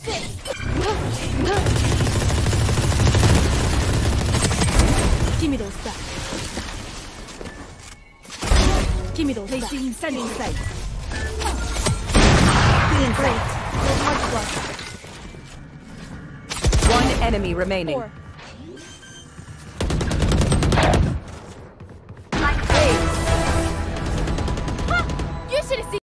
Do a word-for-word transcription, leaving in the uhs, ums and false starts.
Give me those back. Give me those back. Placing sending sight. Great. One enemy remaining. Four.